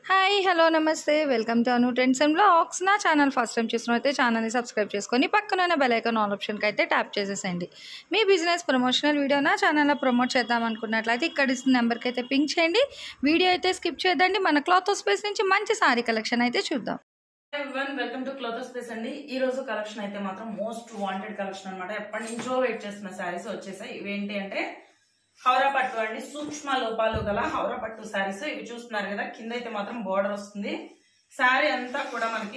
Hi hello నమస్తే welcome to Anu trends and blogs. నా channel first time చూసినట్లయితే ఛానల్ని సబ్స్క్రైబ్ చేసుకొని పక్కన బెల్ ఐకాన్ ఆల్ ఆప్షన్కి అయితే ట్యాప్ చేసేసేయండి. మీ బిజినెస్ ప్రమోషనల్ వీడియో నా ఛానల్లో ప్రమోట్ చేద్దాం అనుకున్నట్లయితే ఇక్కడ ఇస్తున్న నెంబర్కి అయితే పింక్ చేయండి. వీడియో అయితే స్కిప్ చేద్దండి. మన క్లాత్ స్పేస్ నుంచి మంచి సారీ కలెక్షన్ అయితే చూద్దాం. వెల్కమ్ టు క్లాత్ స్పేస్ అండి. ఈ రోజు కలెక్షన్ అయితే మాత్రం మోస్ట్ వాంటెడ్ కలెక్షన్ అనమాట. ఎప్పటి నుంచో వెయిట్ చేస్తున్న శారీస్ వచ్చేసాయి. ఇవేంటి అంటే హౌరా పట్టు అండి, సూక్ష్మ లోపాలు గల హౌరా పట్టు శారీస్. ఇవి చూస్తున్నారు కదా, కింద అయితే మాత్రం బోర్డర్ వస్తుంది. శారీ అంతా కూడా మనకి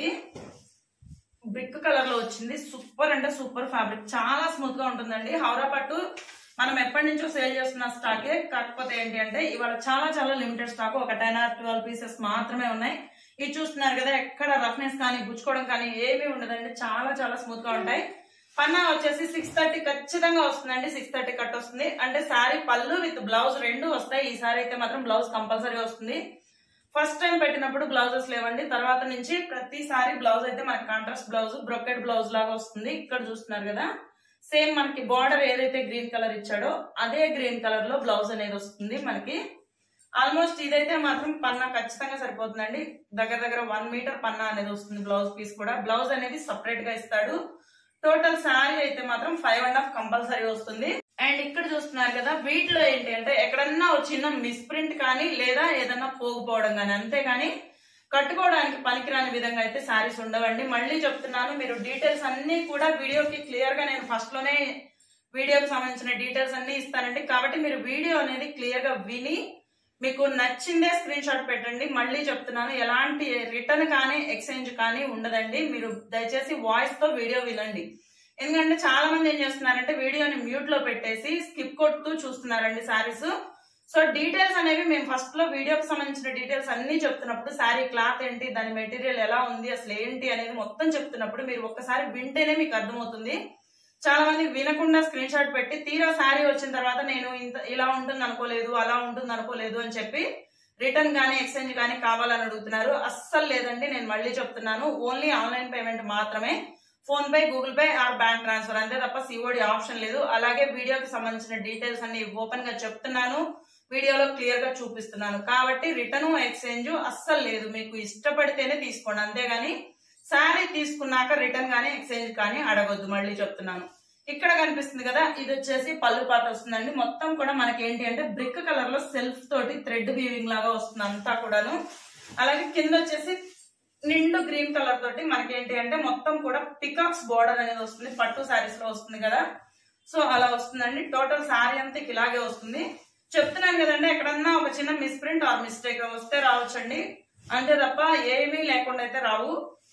బ్రిక్ కలర్ లో వచ్చింది. సూపర్ అంటే సూపర్ ఫ్యాబ్రిక్, చాలా స్మూత్ గా ఉంటుందండి. హౌరా పట్టు మనం ఎప్పటి నుంచో సేల్ చేస్తున్న స్టాకే, కాకపోతే ఏంటి అంటే ఇవాళ చాలా చాలా లిమిటెడ్ స్టాక్, ఒక 10 or 12 పీసెస్ మాత్రమే ఉన్నాయి. ఇది చూస్తున్నారు కదా, ఎక్కడ రఫ్నెస్ కానీ గుచ్చుకోవడం కానీ ఏమీ ఉండదండి. చాలా చాలా స్మూత్ గా ఉంటాయి. పన్నా వచ్చేసి 630 ఖచ్చితంగా వస్తుందండి. 630 కట్ వస్తుంది. అంటే శారీ పళ్ళు విత్ బ్లౌజ్ రెండు వస్తాయి. ఈ సారీ అయితే మాత్రం బ్లౌజ్ కంపల్సరీ వస్తుంది. ఫస్ట్ టైం పెట్టినప్పుడు బ్లౌజెస్ లేవండి. తర్వాత నుంచి ప్రతిసారి బ్లౌజ్ అయితే మనకి కాంట్రాస్ట్ బ్లౌజ్, బ్రొకెట్ బ్లౌజ్ లాగా వస్తుంది. ఇక్కడ చూస్తున్నారు కదా, సేమ్ మనకి బార్డర్ ఏదైతే గ్రీన్ కలర్ ఇచ్చాడో అదే గ్రీన్ కలర్ లో బ్లౌజ్ అనేది వస్తుంది మనకి. ఆల్మోస్ట్ ఇదైతే మాత్రం పన్నా ఖచ్చితంగా సరిపోతుందండి. దగ్గర దగ్గర 1 మీటర్ పన్నా అనేది వస్తుంది. బ్లౌజ్ పీస్ కూడా, బ్లౌజ్ అనేది సపరేట్ గా ఇస్తాడు. టోటల్ శారీ అయితే మాత్రం 5.5 కంపల్సరీ వస్తుంది. అండ్ ఇక్కడ చూస్తున్నారు కదా, వీటిలో ఏంటి అంటే ఎక్కడన్నా చిన్న మిస్ప్రింట్ కానీ లేదా ఏదన్నా పోగుపోవడం కానీ, అంతేగాని కట్టుకోవడానికి పనికిరాని విధంగా అయితే శారీస్ ఉండవండి. మళ్ళీ చెప్తున్నాను, మీరు డీటెయిల్స్ అన్ని కూడా వీడియోకి క్లియర్ గా నేను ఫస్ట్ లోనే వీడియోకి సంబంధించిన డీటెయిల్స్ అన్ని ఇస్తానండి. కాబట్టి మీరు వీడియో అనేది క్లియర్ గా విని మీకు నచ్చిందే స్క్రీన్ షాట్ పెట్టండి. మళ్ళీ చెప్తున్నాను, ఎలాంటి రిటర్న్ కానీ ఎక్స్చేంజ్ కానీ ఉండదండి. మీరు దయచేసి వాయిస్ తో వీడియో వినండి. ఎందుకంటే చాలా మంది ఏం చేస్తున్నారంటే వీడియోని మ్యూట్ లో పెట్టేసి స్కిప్ కొడుతూ చూస్తున్నారండి శారీస్. సో డీటెయిల్స్ అనేవి మేము ఫస్ట్ లో వీడియోకి సంబంధించిన డీటెయిల్స్ అన్ని చెప్తున్నప్పుడు, శారీ క్లాత్ ఏంటి, దాని మెటీరియల్ ఎలా ఉంది, అసలు ఏంటి అనేది మొత్తం చెప్తున్నప్పుడు మీరు ఒక్కసారి వింటేనే మీకు అర్థమవుతుంది. చాలా మంది వినకుండా స్క్రీన్ షాట్ పెట్టి తీరా శారీ వచ్చిన తర్వాత నేను ఇలా ఉంటుంది అనుకోలేదు, అలా ఉంటుంది అనుకోలేదు అని చెప్పి రిటర్న్ గానీ ఎక్స్చేంజ్ గానీ కావాలని అడుగుతున్నారు. అస్సలు లేదండి. నేను మళ్ళీ చెప్తున్నాను, ఓన్లీ ఆన్లైన్ పేమెంట్ మాత్రమే. PhonePe, Google Pay or bank transfer, అంతే తప్ప సిఓడి ఆప్షన్ లేదు. అలాగే వీడియోకి సంబంధించిన డీటెయిల్స్ అన్ని ఓపెన్ గా చెప్తున్నాను, వీడియోలో క్లియర్ గా చూపిస్తున్నాను. కాబట్టి రిటర్న్ ఎక్స్చేంజ్ అస్సలు లేదు. మీకు ఇష్టపడితేనే తీసుకోండి, అంతేగాని శారీ తీసుకున్నాక రిటర్న్ గానీ ఎక్స్చేంజ్ కానీ అడగొద్దు. మళ్ళీ చెప్తున్నాను. ఇక్కడ కనిపిస్తుంది కదా, ఇది వచ్చేసి పళ్ళు పాట వస్తుందండి. మొత్తం కూడా మనకి ఏంటి అంటే బ్రిక్ కలర్ లో సెల్ఫ్ తోటి థ్రెడ్ వీవింగ్ లాగా వస్తుంది అంతా కూడాను. అలాగే కింద వచ్చేసి నిండు గ్రీన్ కలర్ తోటి మనకి ఏంటి అంటే మొత్తం కూడా పికాక్స్ బోర్డర్ అనేది వస్తుంది. పట్టు శారీస్ లో వస్తుంది కదా, సో అలా వస్తుందండి. టోటల్ శారీ అంతా ఇలాగే వస్తుంది. చెప్తున్నాను కదండి, ఎక్కడన్నా ఒక చిన్న మిస్ప్రింట్ ఆర్ మిస్టేక్ వస్తే రావచ్చండి, అంతే తప్ప ఏమీ లేకుండా అయితే రావు.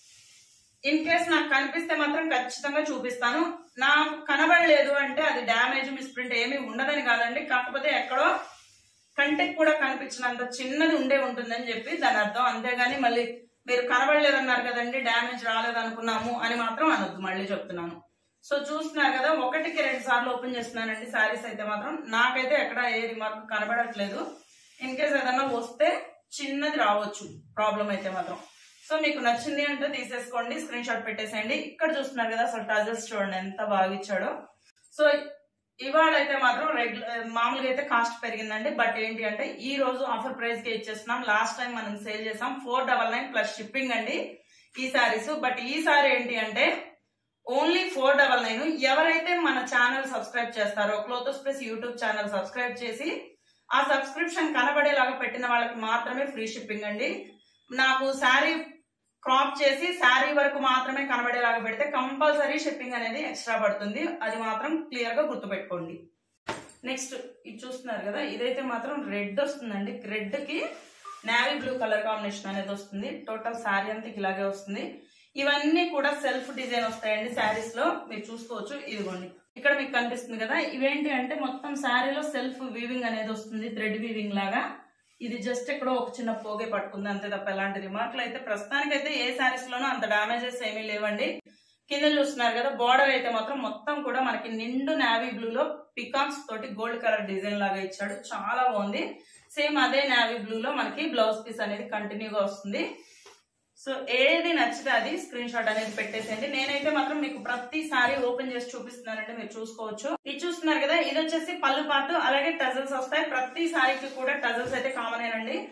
ఇన్ కేస్ నాకు కనిపిస్తే మాత్రం ఖచ్చితంగా చూపిస్తాను. నాకు కనబడలేదు అంటే అది డ్యామేజ్, మిస్ప్రింట్ ఏమీ ఉండదని కాదండి. కాకపోతే ఎక్కడో కంటికి కూడా కనిపించినంత చిన్నది ఉండే ఉంటుందని చెప్పి దాని అర్థం. అంతేగాని మళ్ళీ మీరు కనబడలేదన్నారు కదండి, డ్యామేజ్ రాలేదనుకున్నాము అని మాత్రం అనొద్దు. మళ్ళీ చెప్తున్నాను. సో చూస్తున్నారు కదా, 1కి 2 సార్లు ఓపెన్ చేస్తున్నానండి శారీస్ అయితే మాత్రం. నాకైతే ఎక్కడ ఏ రిమార్క్ కనబడట్లేదు. ఇన్ కేస్ ఏదన్నా వస్తే చిన్నది రావచ్చు ప్రాబ్లం అయితే మాత్రం. సో మీకు నచ్చింది అంటే తీసేసుకోండి, స్క్రీన్ షాట్ పెట్టేసేయండి. ఇక్కడ చూస్తున్నారు కదా, అసలు టజల్స్ చూడండి ఎంత బాగా ఇచ్చాడో. సో ఇవాళ అయితే మాత్రం మామూలుగా అయితే కాస్ట్ పెరిగిందండి. బట్ ఏంటి అంటే ఈ రోజు ఆఫర్ ప్రైస్ కి ఇచ్చేస్తున్నాం. లాస్ట్ టైం మనం సేల్ చేసాం 499 ప్లస్ షిప్పింగ్ అండి ఈ సారీస్. బట్ ఈ సారీ ఏంటి అంటే ఓన్లీ 499. ఎవరైతే మన ఛానల్ సబ్స్క్రైబ్ చేస్తారో, cloth space YouTube channel subscribe చేసి ఆ సబ్స్క్రిప్షన్ కనబడేలాగా పెట్టిన వాళ్ళకి మాత్రమే ఫ్రీ షిప్పింగ్ అండి. నాకు శారీ క్రాప్ చేసి శారీ వరకు మాత్రమే కనబడేలాగా పెడితే కంపల్సరీ షిప్పింగ్ అనేది ఎక్స్ట్రా పడుతుంది. అది మాత్రం క్లియర్ గా గుర్తుపెట్టుకోండి. నెక్స్ట్ ఇది చూస్తున్నారు కదా, ఇదైతే మాత్రం రెడ్ వస్తుందండి. రెడ్ కి నేవీ బ్లూ కలర్ కాంబినేషన్ అనేది వస్తుంది. టోటల్ శారీ అంతా ఇలాగే వస్తుంది. ఇవన్నీ కూడా సెల్ఫ్ డిజైన్ వస్తాయండి శారీస్ లో, మీరు చూసుకోవచ్చు. ఇదిగోండి ఇక్కడ మీకు కనిపిస్తుంది కదా, ఇవేంటి అంటే మొత్తం శారీలో సెల్ఫ్ వీవింగ్ అనేది వస్తుంది, థ్రెడ్ వీవింగ్ లాగా. ఇది జస్ట్ ఎక్కడో ఒక చిన్న పోగే పట్టుకుంది, అంతే తప్ప ఎలాంటి రిమార్క్లు అయితే ప్రస్తుతానికైతే ఏ శారీస్ లోనూ అంత డామేజెస్ ఏమీ లేవండి. కింద చూస్తున్నారు కదా, బార్డర్ అయితే మాత్రం మొత్తం కూడా మనకి నిండు నేవీ బ్లూ లో పికాక్స్ తోటి గోల్డ్ కలర్ డిజైన్ లాగా ఇచ్చాడు. చాలా బాగుంది. సేమ్ అదే నేవీ బ్లూ లో మనకి బ్లౌజ్ పీస్ అనేది కంటిన్యూగా వస్తుంది. సో ఏది నచ్చితే అది స్క్రీన్ షాట్ అనేది పెట్టేసేయండి. నేనైతే మాత్రం మీకు ప్రతిసారి ఓపెన్ చేసి చూపిస్తున్నానంటే మీరు చూసుకోవచ్చు. ఇది చూస్తున్నారు కదా, ఇది వచ్చేసి పళ్ళు పాటు, అలాగే టజల్స్ వస్తాయి. ప్రతి సారీకి కూడా టజల్స్ అయితే కామన్ ఏనండి.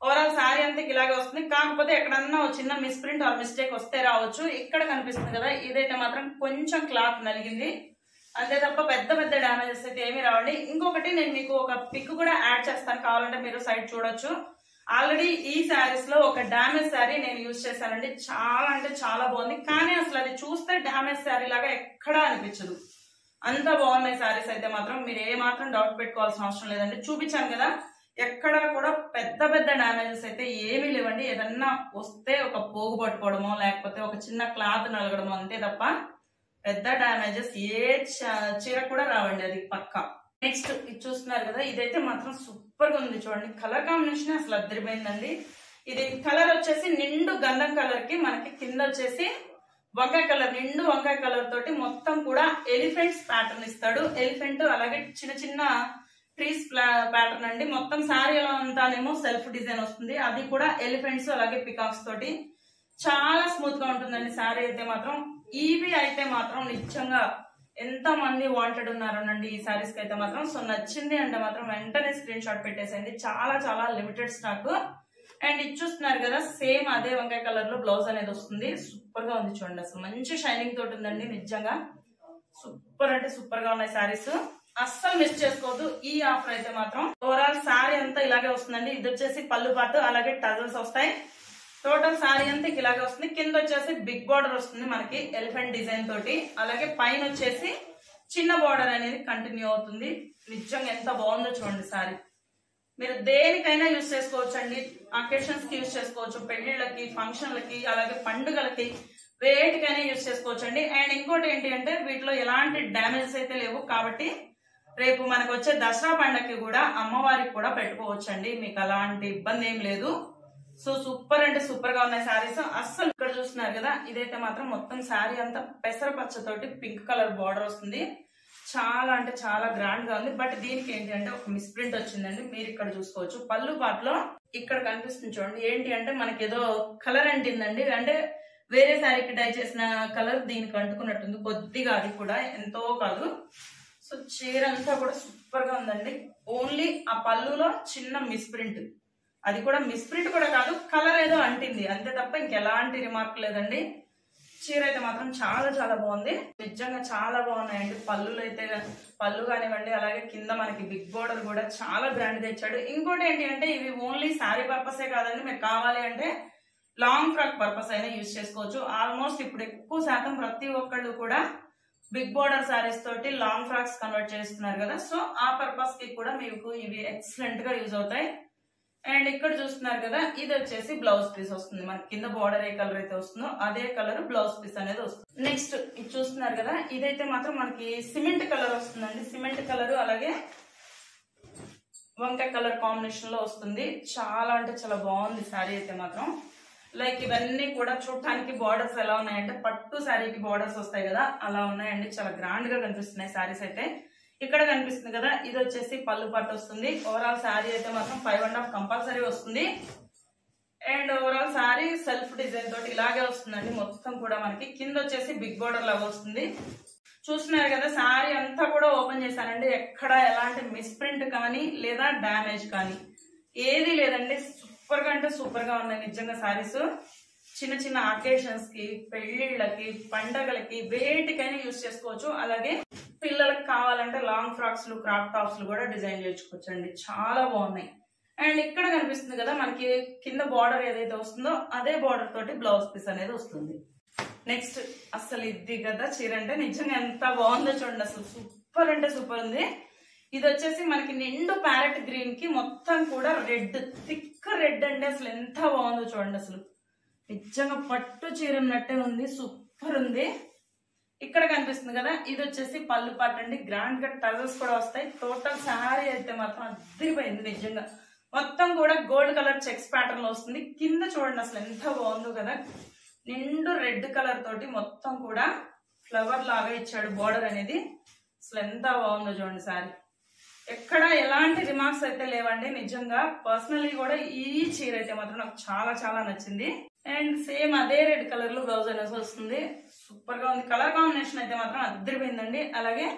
ఓవరాల్ శారీ అంతా ఇలాగే వస్తుంది. కాకపోతే ఎక్కడన్నా చిన్న మిస్ప్రింట్ ఆర్ మిస్టేక్ వస్తే రావచ్చు. ఇక్కడ కనిపిస్తుంది కదా, ఇదైతే మాత్రం కొంచెం క్లాత్ నలిగింది అంతే తప్ప పెద్ద పెద్ద డ్యామేజెస్ అయితే ఏమీ రావండి. ఇంకొకటి నేను మీకు ఒక పిక్ కూడా యాడ్ చేస్తాను, కావాలంటే మీరు సైడ్ చూడొచ్చు. ఆల్రెడీ ఈ శారీస్ లో ఒక డ్యామేజ్ శారీ నేను యూజ్ చేశానండి. చాలా అంటే చాలా బాగుంది, కానీ అసలు అది చూస్తే డ్యామేజ్ శారీ లాగా ఎక్కడా అనిపించదు. అంత బాగున్నాయి శారీస్ అయితే మాత్రం. మీరు ఏ మాత్రం డౌట్ పెట్టుకోవాల్సిన అవసరం లేదండి. చూపించాను కదా, ఎక్కడా కూడా పెద్ద పెద్ద డ్యామేజెస్ అయితే ఏమీ లేవండి. ఏదన్నా వస్తే ఒక పోగు పట్టుకోవడమో లేకపోతే ఒక చిన్న క్లాత్ నలగడమో అంతే తప్ప పెద్ద డ్యామేజెస్ ఏ చీర కూడా రావండి, అది పక్కా. నెక్స్ట్ ఇది చూస్తున్నారు కదా, ఇదైతే మాత్రం సూపర్ గా ఉంది చూడండి. కలర్ కాంబినేషన్ అసలు అద్దరిపోయిందండి. ఇది కలర్ వచ్చేసి నిండు గంధం కలర్ కి మనకి కింద వచ్చేసి వంకాయ కలర్, నిండు వంకాయ కలర్ తోటి మొత్తం కూడా ఎలిఫెంట్స్ ప్యాటర్న్ ఇస్తాడు. ఎలిఫెంట్ అలాగే చిన్న చిన్న ట్రీస్ ప్యాటర్న్ అండి. మొత్తం శారీ అంతానేమో సెల్ఫ్ డిజైన్ వస్తుంది, అది కూడా ఎలిఫెంట్స్ అలాగే పికాక్స్ తోటి చాలా స్మూత్ గా ఉంటుందండి శారీ అయితే మాత్రం. ఇవి అయితే మాత్రం నిజంగా ఎంత మంది వాంటెడ్ ఉన్నారనండి ఈ శారీస్ కి అయితే మాత్రం. సో నచ్చింది అంటే మాత్రం వెంటనే స్క్రీన్ షాట్ పెట్టేసేయండి, చాలా చాలా లిమిటెడ్ స్టాక్. అండ్ ఇది చూస్తున్నారు కదా, సేమ్ అదే వంకాయ కలర్ లో బ్లౌజ్ అనేది వస్తుంది. సూపర్ గా ఉంది చూడండి, అసలు మంచి షైనింగ్ తోటి ఉందండి. నిజంగా సూపర్ అంటే సూపర్ గా ఉన్నాయి శారీస్, అస్సలు మిస్ చేసుకోవద్దు ఈ ఆఫర్ అయితే మాత్రం. ఓవరాల్ శారీ అంతా ఇలాగే వస్తుందండి. ఇది వచ్చేసి పళ్ళు పాటు అలాగే టజల్స్ వస్తాయి. టోటల్ శారీ అంతా ఇలాగే వస్తుంది. కింద వచ్చేసి బిగ్ బార్డర్ వస్తుంది మనకి ఎలిఫెంట్ డిజైన్ తోటి, అలాగే పైన వచ్చేసి చిన్న బార్డర్ అనేది కంటిన్యూ అవుతుంది. నిజంగా ఎంత బాగుందో చూడండి శారీ. మీరు దేనికైనా యూజ్ చేసుకోవచ్చు అండి. అకేషన్స్ కి యూజ్ చేసుకోవచ్చు, పెళ్లిళ్ళకి, ఫంక్షన్లకి, అలాగే పండుగలకి, వేటికైనా యూజ్ చేసుకోవచ్చు అండి. అండ్ ఇంకోటి ఏంటి అంటే వీటిలో ఎలాంటి డ్యామేజెస్ అయితే లేవు కాబట్టి రేపు మనకు వచ్చే దసరా పండగకి కూడా అమ్మవారికి కూడా పెట్టుకోవచ్చు అండి, మీకు అలాంటి ఇబ్బంది ఏం లేదు. సో సూపర్ అంటే సూపర్ గా ఉన్నాయి శారీస్. అస్సలు ఇక్కడ చూస్తున్నారు కదా, ఇదైతే మాత్రం మొత్తం శారీ అంతా పెసర పచ్చతోటి పింక్ కలర్ బార్డర్ వస్తుంది. చాలా అంటే చాలా గ్రాండ్ గా ఉంది. బట్ దీనికి ఏంటి అంటే ఒక మిస్ప్రింట్ వచ్చిందండి, మీరు ఇక్కడ చూసుకోవచ్చు. పళ్ళు పాటలో ఇక్కడ కనిపిస్తుంది చూడండి, ఏంటి అంటే మనకి ఏదో కలర్ అంటిందండి, అంటే వేరే శారీకి డై చేసిన కలర్ దీనికి అంటుకున్నట్టుంది కొద్దిగా, అది కూడా ఎంతో కాదు. సో చీర అంతా కూడా సూపర్ గా ఉందండి. ఓన్లీ ఆ పళ్ళులో చిన్న మిస్ప్రింట్, అది కూడా మిస్ప్రింట్ కూడా కాదు, కలర్ ఏదో అంటింది అంతే తప్ప ఇంకెలాంటి రిమార్క్ లేదండి. చీర అయితే మాత్రం చాలా చాలా బాగుంది, నిజంగా చాలా బాగున్నాయండి. పళ్ళులు అయితే పళ్ళు కానివ్వండి, అలాగే కింద మనకి బిగ్ బోర్డర్ కూడా చాలా గ్రాండ్ గా ఇచ్చాడు. ఇంకోటి ఏంటి అంటే ఇవి ఓన్లీ శారీ పర్పసే కాదండి, మీరు కావాలి అంటే లాంగ్ ఫ్రాక్ పర్పస్ అయినా యూజ్ చేసుకోవచ్చు. ఆల్మోస్ట్ ఇప్పుడు ఎక్కువ శాతం ప్రతి ఒక్కళ్ళు కూడా బిగ్ బోర్డర్ శారీస్ తోటి లాంగ్ ఫ్రాక్స్ కన్వర్ట్ చేస్తున్నారు కదా, సో ఆ పర్పస్ కి కూడా మీకు ఇవి ఎక్సలెంట్ గా యూజ్ అవుతాయి. అండ్ ఇక్కడ చూస్తున్నారు కదా, ఇది వచ్చేసి బ్లౌజ్ పీస్ వస్తుంది మనకి. కింద బార్డర్ ఏ కలర్ అయితే వస్తుందో అదే కలర్ బ్లౌజ్ పీస్ అనేది వస్తుంది. నెక్స్ట్ ఇది చూస్తున్నారు కదా, ఇదైతే మాత్రం మనకి సిమెంట్ కలర్ వస్తుందండి. సిమెంట్ కలర్ అలాగే వంకాయ కలర్ కాంబినేషన్ లో వస్తుంది. చాలా అంటే చాలా బాగుంది శారీ అయితే మాత్రం. లైక్ ఇవన్నీ కూడా చూడటానికి బార్డర్స్ ఎలా ఉన్నాయంటే పట్టు శారీకి బార్డర్స్ వస్తాయి కదా, అలా ఉన్నాయండి. చాలా గ్రాండ్ గా కనిపిస్తున్నాయి శారీస్ అయితే. ఇక్కడ కనిపిస్తుంది కదా, ఇది వచ్చేసి పళ్ళు పట్టు వస్తుంది. ఓవరాల్ శారీ అయితే మాత్రం 5.5 కంపల్సరీ వస్తుంది. And overall sari self design తోటి ఇలాగే వస్తుందండి. మొత్తం కూడా మనకి కింద వచ్చేసి బిగ్ బోర్డర్ లాగా వస్తుంది. చూస్తున్నారు కదా, శారీ అంతా కూడా ఓపెన్ చేశానండి. ఎక్కడ ఎలాంటి మిస్ప్రింట్ కానీ లేదా డ్యామేజ్ కానీ ఏది లేదండి. సూపర్ గా అంటే సూపర్ గా ఉన్నాయి నిజంగా శారీస్. చిన్న చిన్న అకేషన్స్ కి, పెళ్లిళ్ళకి, పండగలకి, వేటికైనా యూజ్ చేసుకోవచ్చు. అలాగే పిల్లలకు కావాలంటే లాంగ్ ఫ్రాక్స్ లు, క్రాప్ టాప్స్ లు కూడా డిజైన్ చేసుకోవచ్చు అండి, చాలా బాగున్నాయి. అండ్ ఇక్కడ కనిపిస్తుంది కదా మనకి కింద బార్డర్ ఏదైతే వస్తుందో అదే బార్డర్ తోటి బ్లౌజ్ పీస్ అనేది వస్తుంది. నెక్స్ట్ అసలు ఇది కదా చీర అంటే నిజంగా ఎంత బాగుందో చూడండి, అసలు సూపర్ అంటే సూపర్ ఉంది. ఇది వచ్చేసి మనకి నిండు ప్యారెట్ గ్రీన్ కి మొత్తం కూడా రెడ్, థిక్ రెడ్ అండి. అసలు ఎంత బాగుందో చూడండి, అసలు నిజంగా పట్టు చీర ఉన్నట్టే ఉంది, సూపర్ ఉంది. ఇక్కడ కనిపిస్తుంది కదా, ఇది వచ్చేసి పళ్ళు పాట అండి. గ్రాండ్ గా టజల్స్ కూడా వస్తాయి. టోటల్ శారీ అయితే మాత్రం అద్దరిపోయింది నిజంగా. మొత్తం కూడా గోల్డ్ కలర్ చెక్స్ ప్యాటర్న్ లో వస్తుంది. కింద చూడండి అసలు ఎంత బాగుందో కదా, నిండు రెడ్ కలర్ తోటి మొత్తం కూడా ఫ్లవర్ లాగా ఇచ్చాడు బోర్డర్ అనేది. అసలు ఎంత బాగుందో చూడండి శారీ. ఎక్కడ ఎలాంటి రిమార్క్స్ అయితే లేవండి. నిజంగా పర్సనల్లీ కూడా ఈ చీర అయితే మాత్రం నాకు చాలా చాలా నచ్చింది. అండ్ సేమ్ అదే రెడ్ కలర్ లో బ్లౌజ్ అనేది వస్తుంది. సూపర్ గా ఉంది. కలర్ కాంబినేషన్ అయితే మాత్రం అద్దరిపోయిందండి. అలాగే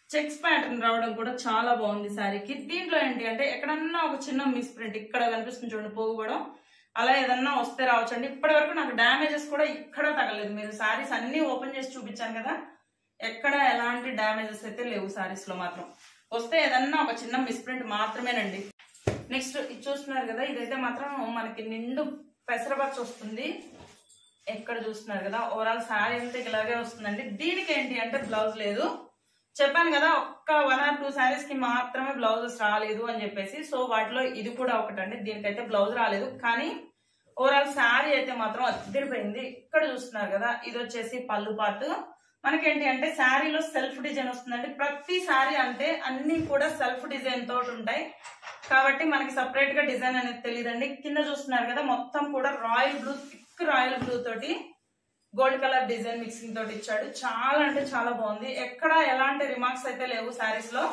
చెక్స్ ప్యాటర్న్ రావడం కూడా చాలా బాగుంది శారీకి. దీంట్లో ఏంటి అంటే ఎక్కడన్నా ఒక చిన్న మిస్ ప్రింట్ ఇక్కడ కనిపిస్తుంది చూడండి, పోగుపడం అలా ఏదన్నా వస్తే రావచ్చండి. ఇప్పటి వరకు నాకు డ్యామేజెస్ కూడా ఇక్కడ తగలేదు. మీరు శారీస్ అన్ని ఓపెన్ చేసి చూపించాను కదా, ఎక్కడ ఎలాంటి డ్యామేజెస్ అయితే లేవు శారీస్ లో మాత్రం. వస్తే ఏదన్నా ఒక చిన్న మిస్ ప్రింట్ మాత్రమేనండి. నెక్స్ట్ ఇది చూస్తున్నారు కదా, ఇదైతే మాత్రం మనకి నిండు పెసరపచ్చ వస్తుంది. ఎక్కడ చూస్తున్నారు కదా, ఓవరాల్ శారీ అంతా ఇలాగే వస్తుందండి. దీనికి ఏంటి అంటే బ్లౌజ్ లేదు. చెప్పాను కదా ఒక్క 1 or 2 శారీస్ కి మాత్రమే బ్లౌజెస్ రాలేదు అని చెప్పేసి. సో వాటిలో ఇది కూడా ఒకటండి, దీనికైతే బ్లౌజ్ రాలేదు. కానీ ఓవరాల్ శారీ అయితే మాత్రం అదిరిపోయింది. ఇక్కడ చూస్తున్నారు కదా, ఇది వచ్చేసి పళ్ళు పార్ట్. మనకేంటి అంటే శారీలో సెల్ఫ్ డిజైన్ వస్తుందండి. ప్రతి శారీ అంటే అన్ని కూడా సెల్ఫ్ డిజైన్ తోటి ఉంటాయి కాబట్టి మనకి సపరేట్ గా డిజైన్ అనేది తెలియదండి. కింద చూస్తున్నారు కదా, మొత్తం కూడా royal blue, thick royal blue తోటి గోల్డ్ కలర్ డిజైన్ మిక్సింగ్ తోటి ఇచ్చాడు. చాలా అంటే చాలా బాగుంది. ఎక్కడ ఎలాంటి రిమార్క్స్ అయితే లేవు శారీస్ లో.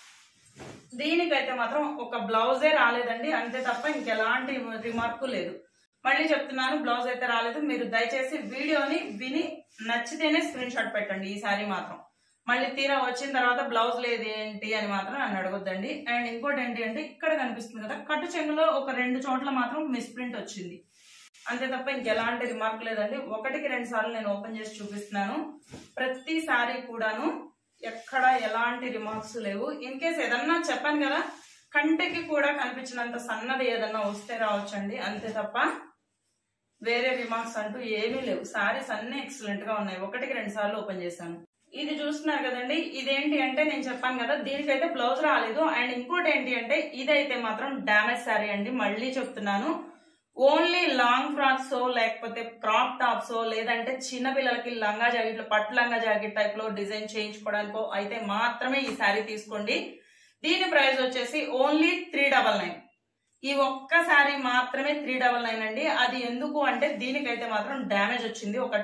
దీనికైతే మాత్రం ఒక బ్లౌజే రాలేదండి, అంతే తప్ప ఇంకెలాంటి రిమార్కు లేదు. మళ్ళీ చెప్తున్నాను, బ్లౌజ్ అయితే రాలేదు. మీరు దయచేసి వీడియోని విని నచ్చితేనే స్క్రీన్ షాట్ పెట్టండి ఈ శారీ మాత్రం. మళ్ళీ తీరా వచ్చిన తర్వాత బ్లౌజ్ లేదు ఏంటి అని మాత్రం నన్ను అడగొద్దండి. అండ్ ఇంకోటి ఏంటి అంటే ఇక్కడ కనిపిస్తుంది కదా, కట్టు చెంగులో ఒక 2 చోట్ల మాత్రం మిస్ ప్రింట్ వచ్చింది, అంతే తప్ప ఇంకెలాంటి రిమార్క్ లేదండి. 1కి 2 సార్లు నేను ఓపెన్ చేసి చూపిస్తున్నాను. ప్రతి శారీ కూడాను ఎక్కడ ఎలాంటి రిమార్క్స్ లేవు. ఇన్ కేస్ ఏదన్నా చెప్పాను కదా, కంటికి కూడా కనిపించినంత సన్నది ఏదన్నా వస్తే రావచ్చండి, అంతే తప్ప వేరే రిమార్క్స్ అంటూ ఏమీ లేవు. శారీస్ అన్ని ఎక్సలెంట్ గా ఉన్నాయి. 1కి 2 సార్లు ఓపెన్ చేశాను. ఇది చూస్తున్నారు కదండి, ఇదేంటి అంటే నేను చెప్పాను కదా దీనికైతే బ్లౌజ్ రాలేదు. అండ్ ఇంకోటి ఏంటి అంటే ఇదైతే మాత్రం డామేజ్ శారీ అండి. మళ్ళీ చెప్తున్నాను, ఓన్లీ లాంగ్ ఫ్రాక్స్ లేకపోతే క్రాప్ టాప్స్ లేదంటే చిన్న పిల్లలకి లంగా జాకెట్లు, పట్టు లంగా జాకెట్ టైప్ లో డిజైన్ చేయించుకోవడానికో అయితే మాత్రమే ఈ శారీ తీసుకోండి. దీని ప్రైస్ వచ్చేసి ఓన్లీ 399. ఈ ఒక్క శారీ మాత్రమే 399 అండి. అది ఎందుకు అంటే దీనికైతే మాత్రం డ్యామేజ్ వచ్చింది, ఒక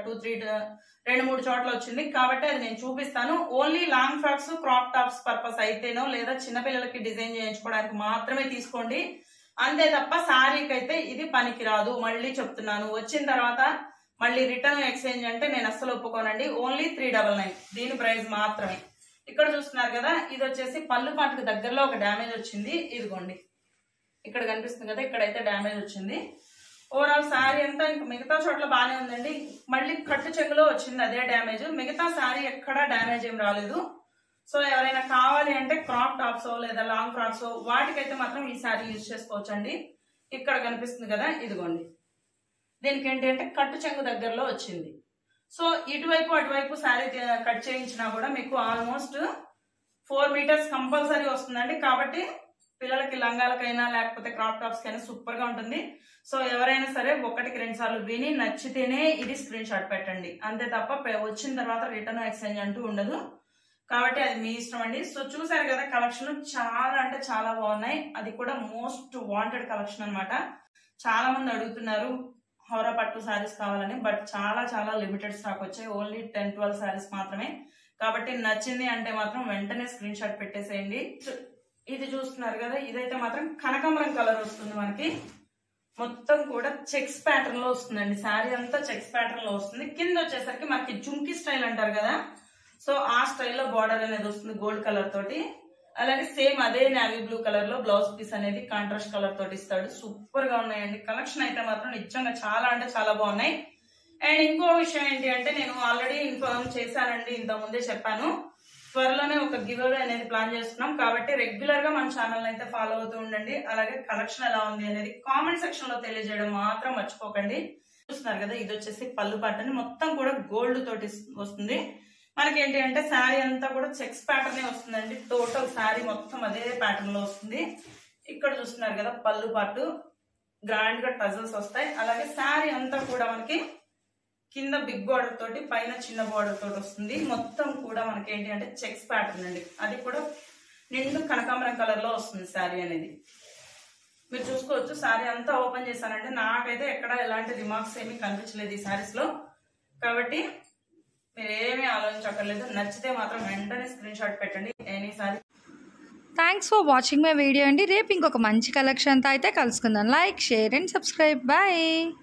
2-3 చోట్ల వచ్చింది కాబట్టి అది నేను చూపిస్తాను. Only long frocks crop tops purpose అయితేనో లేదా చిన్నపిల్లలకి డిజైన్ చేయించుకోవడానికి మాత్రమే తీసుకోండి, అంతే తప్ప శారీకి అయితే ఇది పనికిరాదు. మళ్ళీ చెప్తున్నాను, వచ్చిన తర్వాత మళ్ళీ రిటర్న్ ఎక్స్చేంజ్ అంటే నేను అస్సలు ఒప్పుకోనండి. ఓన్లీ 399 దీని ప్రైస్ మాత్రమే. ఇక్కడ చూస్తున్నారు కదా, ఇది వచ్చేసి పళ్ళు పాటుకు దగ్గరలో ఒక డ్యామేజ్ వచ్చింది. ఇదిగోండి ఇక్కడ కనిపిస్తుంది కదా, ఇక్కడైతే డ్యామేజ్ వచ్చింది. ఓవరాల్ శారీ అంతా ఇంకా మిగతా చోట్ల బాగానే ఉందండి. మళ్ళీ కట్టు చెంగులో వచ్చింది అదే డ్యామేజ్. మిగతా శారీ ఎక్కడా డ్యామేజ్ ఏం రాలేదు. సో ఎవరైనా కావాలి అంటే క్రాప్ టాప్స్ లేదా లాంగ్ ఫ్రాక్స్ వాటికైతే మాత్రం ఈ శారీ యూజ్ చేసుకోవచ్చండి. ఇక్కడ కనిపిస్తుంది కదా, ఇదిగోండి దీనికి ఏంటి అంటే కట్టు చెంగు దగ్గరలో వచ్చింది. సో ఇటువైపు అటువైపు శారీ కట్ చేయించినా కూడా మీకు ఆల్మోస్ట్ 4 మీటర్స్ కంపల్సరీ వస్తుందండి. కాబట్టి పిల్లలకి లంగాలకైనా లేకపోతే క్రాప్ టాప్స్ కైనా సూపర్ గా ఉంటుంది. సో ఎవరైనా సరే 1కి 2 సార్లు విని నచ్చితేనే ఇది స్క్రీన్ షాట్ పెట్టండి, అంతే తప్ప వచ్చిన తర్వాత రిటర్న్ ఎక్స్చేంజ్ అంటూ ఉండదు. కాబట్టి అది మీ ఇష్టం అండి. సో చూసారు కదా, కలెక్షన్ చాలా అంటే చాలా బాగున్నాయి. అది కూడా మోస్ట్ వాంటెడ్ కలెక్షన్ అనమాట. చాలా మంది అడుగుతున్నారు హౌరా పట్టు శారీస్ కావాలని, బట్ చాలా చాలా లిమిటెడ్ స్టాక్ వచ్చాయి. ఓన్లీ 10-12 శారీస్ మాత్రమే. కాబట్టి నచ్చింది అంటే మాత్రం వెంటనే స్క్రీన్ షాట్ పెట్టేసేయండి. ఇది చూస్తున్నారు కదా, ఇదైతే మాత్రం కనకాంబరం కలర్ వస్తుంది మనకి. మొత్తం కూడా చెక్స్ ప్యాటర్న్ లో వస్తుందండి. శారీ అంతా చెక్స్ ప్యాటర్న్ లో వస్తుంది. కింద వచ్చేసరికి మనకి జుంకీ స్టైల్ అంటారు కదా, సో ఆ స్టైల్లో బార్డర్ అనేది వస్తుంది గోల్డ్ కలర్ తోటి. అలాగే సేమ్ అదే నేవీ బ్లూ కలర్ లో బ్లౌజ్ పీస్ అనేది కాంట్రాస్ట్ కలర్ తోటి ఇస్తాడు. సూపర్ గా ఉన్నాయండి. కలెక్షన్ అయితే మాత్రం నిజంగా చాలా అంటే చాలా బాగున్నాయి. అండ్ ఇంకో విషయం ఏంటి అంటే నేను ఆల్రెడీ ఇన్ఫార్మ్ చేశానండి, ఇంత ముందే చెప్పాను, త్వరలోనే ఒక గివ్ అవే అనేది ప్లాన్ చేస్తున్నాం. కాబట్టి రెగ్యులర్ గా మన ఛానల్ అయితే ఫాలో అవుతూ ఉండండి. అలాగే కలెక్షన్ ఎలా ఉంది అనేది కామెంట్ సెక్షన్ లో తెలియజేయడం మాత్రం మర్చిపోకండి. చూస్తున్నారు కదా, ఇది వచ్చేసి పళ్ళు పాటని మొత్తం కూడా గోల్డ్ తోటి వస్తుంది. మనకేంటి అంటే శారీ అంతా కూడా చెక్స్ ప్యాటర్న్ వస్తుందండి. టోటల్ శారీ మొత్తం అదే ప్యాటర్న్ లో వస్తుంది. ఇక్కడ చూస్తున్నారు కదా, పళ్ళు పాటు గ్రాండ్ గా టజల్స్ వస్తాయి. అలాగే శారీ అంతా కూడా మనకి కింద బిగ్ బార్డర్ తోటి పైన చిన్న బార్డర్ తోటి వస్తుంది. మొత్తం కూడా మనకి ఏంటి అంటే చెక్స్ ప్యాటర్న్ అండి. అది కూడా నిండు కనకాంబరం కలర్ లో వస్తుంది శారీ అనేది. మీరు చూసుకోవచ్చు, శారీ అంతా ఓపెన్ చేశానంటే నాకైతే ఎక్కడ ఎలాంటి రిమార్క్స్ ఏమీ కనిపించలేదు ఈ శారీస్ లో. కాబట్టి మీరు ఏమీ ఆలోచించక్కర్లేదు. నచ్చితే మాత్రం వెంటనే స్క్రీన్ షాట్ పెట్టండి any sari. Thanks for watching my video అండి. రేపు ఇంకొక మంచి కలెక్షన్తో అయితే కలుసుకుందాం. Like, share and subscribe. Bye.